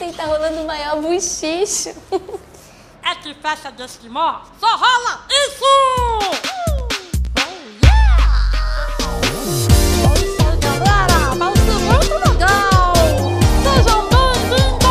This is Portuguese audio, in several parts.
assim, tá rolando o maior buchicho. É que festa de esquimó só rola isso! Galera, vai ser muito legal! Sejam bem-vindos!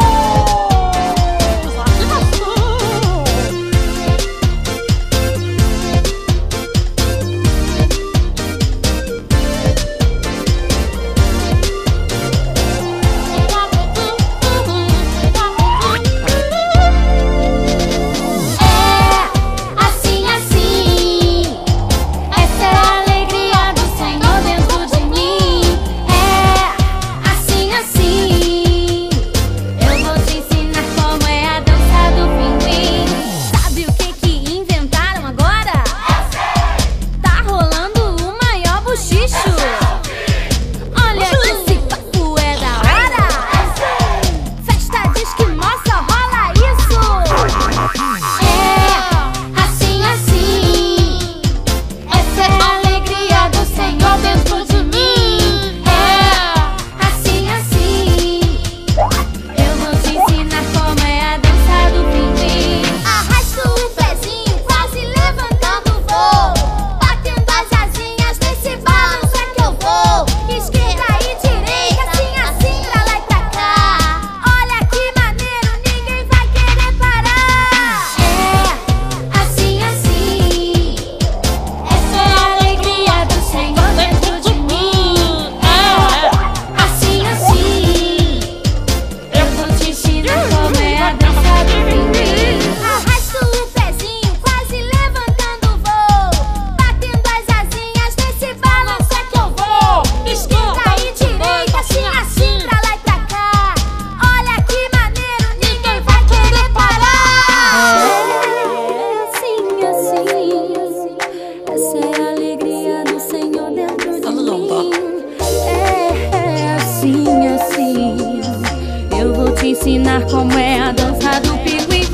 Ensinar como é a dança do pinguim.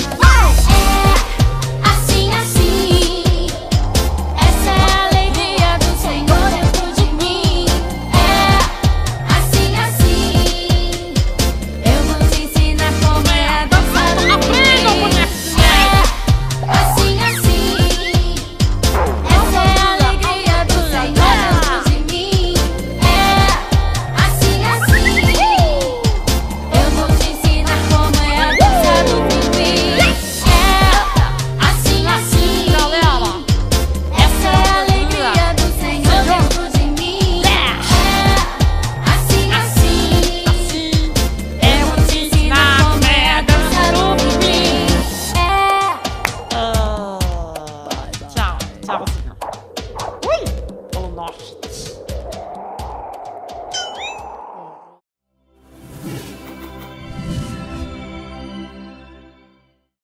É assim, assim. Essa é a alegria do Senhor dentro de mim. É assim, assim. Eu vou te ensinar como é a dança do pinguim. É assim, assim. Essa é a alegria do Senhor dentro de mim. É assim, assim. Eu vou te ensinar como é a dança do pinguim. É assim, assim. Galera, Essa é a alegria do Senhor dentro de mim. É assim, assim. assim, Eu vou te ensinar como é a dança do pinguim. tchau, tchauzinho. Ui, o nosso